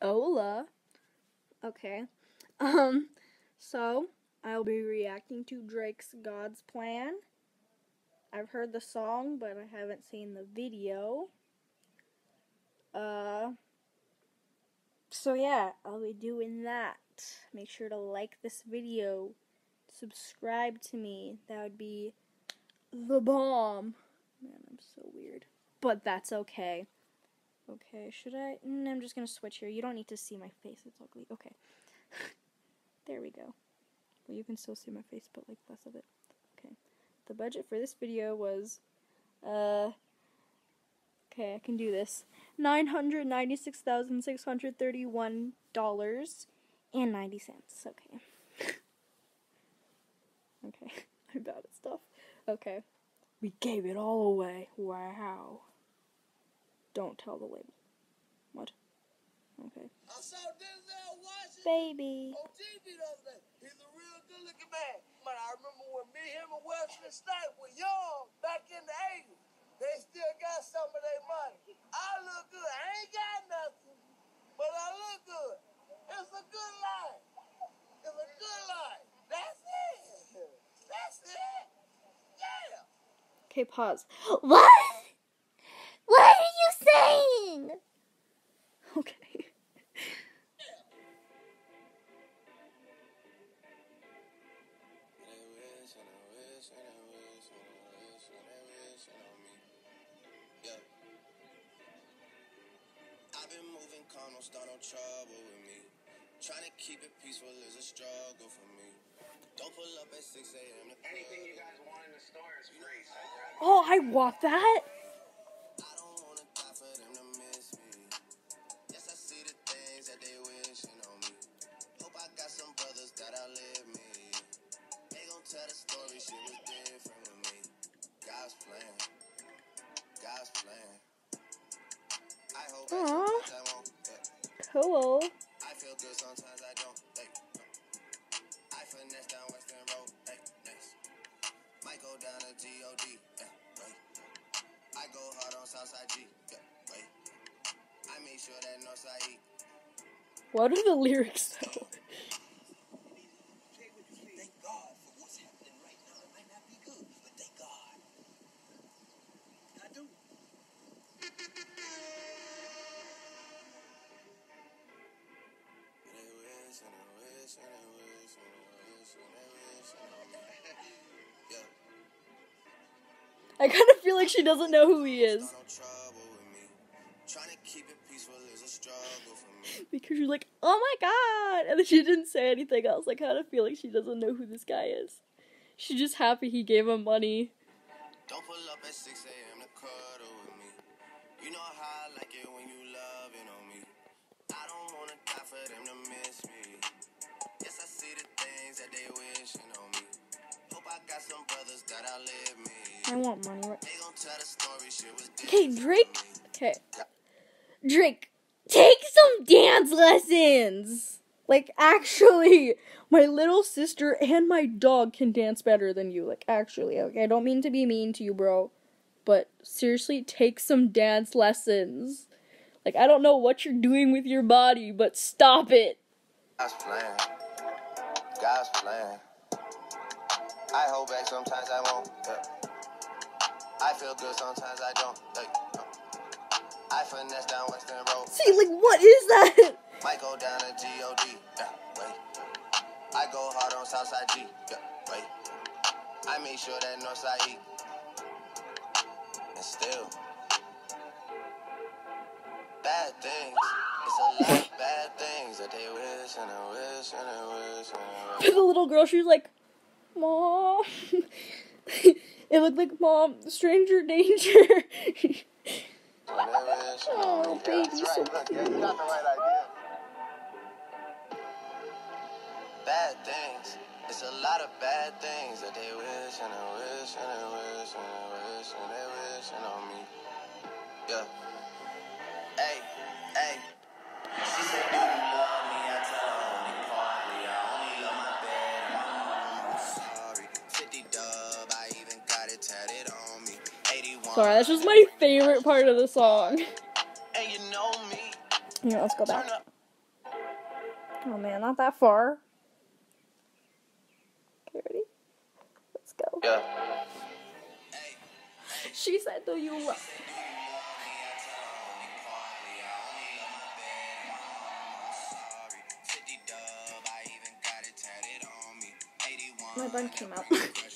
Hola. Okay. So I'll be reacting to Drake's God's Plan. I've heard the song, but I haven't seen the video. So yeah, I'll be doing that. Make sure to like this video. Subscribe to me. That would be the bomb. Man, I'm so weird. But that's okay. Okay, should I? I'm just gonna switch here. You don't need to see my face. It's ugly. Okay. There we go. Well, you can still see my face, but like less of it. Okay. The budget for this video was, okay, I can do this. $996,631.90. Okay. Okay. I'm bad at stuff. Okay. We gave it all away. Wow. Don't tell the label. What? Okay. I saw Denzel Washington Baby. on TV the other day. He's a real good-looking man. But I remember when me, him, and Wesley Snipes were young back in the 80s. They still got some of their money. I look good. I ain't got nothing, but I look good. It's a good life. It's a good life. That's it. That's it. Yeah. Okay, pause. What? What are you saying? Okay. I've been moving calm, don't start no trouble with me. Trying to keep it peaceful is a struggle for me. Don't pull up at 6 a.m. Anything you guys want in the store is free. So Oh, I want that. I don't wanna die for them to miss me. Yes, I see the things that they wishing on me. Hope I got some brothers that outlive me. They gon' tell the story, shit was different with me. God's plan. God's plan. I hope that sometimes I won't. Cool. I feel good, sometimes I don't. I finesse down Western Road. Next. Might go down to G.O.D. I go hard on Southside G. I make sure that Northside E. What are the lyrics though? Thank God for what's happening right now. It might not be good, but thank God. I do. I kind of feel like she doesn't know who he is. Because you're like, oh my god! And then she didn't say anything else. I kind of feel like she doesn't know who this guy is. She's just happy he gave him money. Don't pull up at 6 a.m. to cuddle with me. You know how I like it when you loving on me. I don't wanna die for them to miss me. Yes, I see the things that they wishing on me. Hope I got some brothers that outlive me. I want money. They gon' tell the story, shit was Okay, different Drake. for me. Okay. Drake, take some dance lessons. Like, actually, my little sister and my dog can dance better than you. Like, actually. Okay, I don't mean to be mean to you, bro. But seriously, take some dance lessons. Like, I don't know what you're doing with your body, but stop it. God's plan. God's plan. I hold back, sometimes I won't. I feel good, sometimes I don't. I finesse down Western Road. See, like, what is that? Might go down to G.O.D. I go hard on Southside G. I make sure that Northside E. And still, bad things. It's a lot of bad things that they wish and they wish and they wish and they wish. The little girl, she was like, Mom. It looked like, Mom, stranger danger. Oh, baby, so Look, you got the right idea. Bad things. It's a lot of bad things that they wish and they wish and they wish and they wish and they wishing on me. Yeah. Hey. She said, do you love me? I tell her only partly. I only love my bed and my mom. I'm sorry. 50 dub. I even got it tatted on me. 81. Sorry, that's just my favorite part of the song. And you know me. Here, let's go back. Turn up. Oh man, not that far. Okay, ready? Let's go. Yeah. She said, "Do you love?" My bun came out.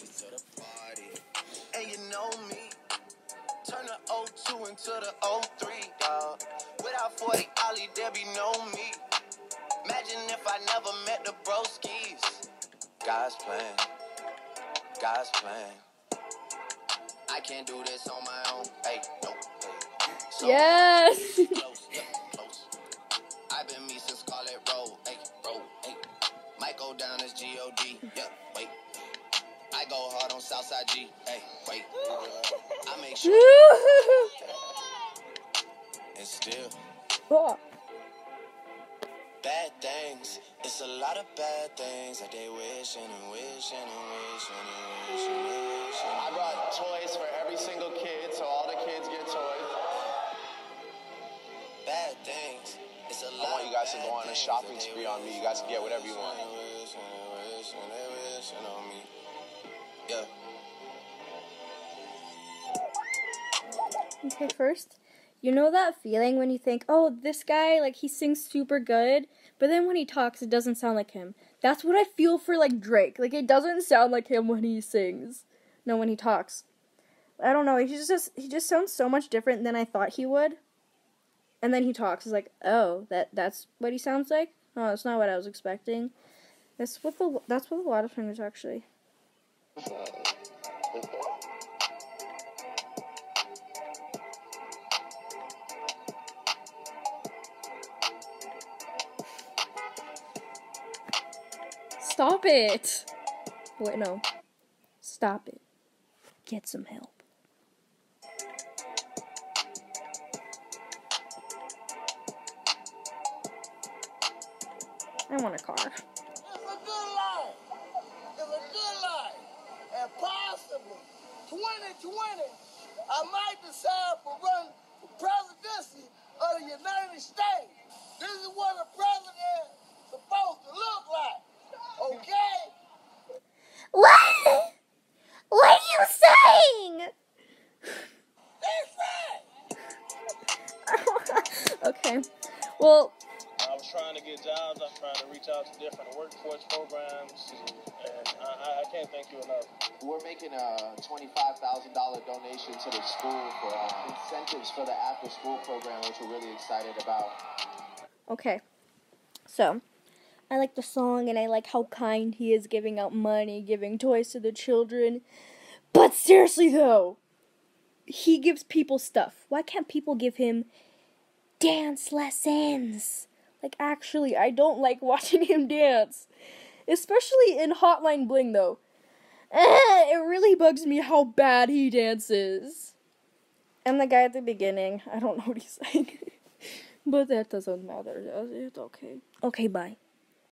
And you know me. Turn the 02 into the 03, dog. Without 40 Ollie, there be no me. Imagine if I never met the broskies. God's plan. God's plan. I can't do this on my own. Hey, no. Hey. So Yes. close, look close. I've been me since Scarlet Road. Hey, road. Hey. Might go down as G-O-D. Yeah, wait. I go hard on Southside G. Hey, wait. I make sure. And still. Oh. Bad things. It's a lot of bad things that they wishing and wishing and wishing and wishing and wishing. I brought toys for every single kid, so all the kids get toys. Bad things. It's a I lot want you guys to of go bad on a things shopping that they spree on me. You guys can get whatever you want. wishing and wishing and they wishing on me. Yeah. Okay, first, you know that feeling when you think, oh, this guy, like, he sings super good, but then when he talks, it doesn't sound like him. That's what I feel for, like, Drake. Like, it doesn't sound like him when he sings. No, when he talks. I don't know, he just sounds so much different than I thought he would. And then he talks, it's like, oh, that's what he sounds like? Oh, that's not what I was expecting. That's with a lot of singers, actually. Stop it! Wait, no. Stop it. Get some help. I want a car. It's a good life. It's a good life. And possibly 2020, I might decide to run for presidency of the United States. This is what a president is supposed to look like. Okay? What? What are you saying? That's right. Okay. Well, I was trying to get jobs. I'm trying to reach out to different workforce programs, and I can't thank you enough. We're making a $25,000 donation to the school for incentives for the after-school program, which we're really excited about. okay. So, I like the song and I like how kind he is giving out money, giving toys to the children. But seriously though, he gives people stuff. Why can't people give him dance lessons? Like, actually, I don't like watching him dance. Especially in Hotline Bling, though. It really bugs me how bad he dances. And the guy at the beginning, I don't know what he's saying. But that doesn't matter. It's okay. Okay, bye.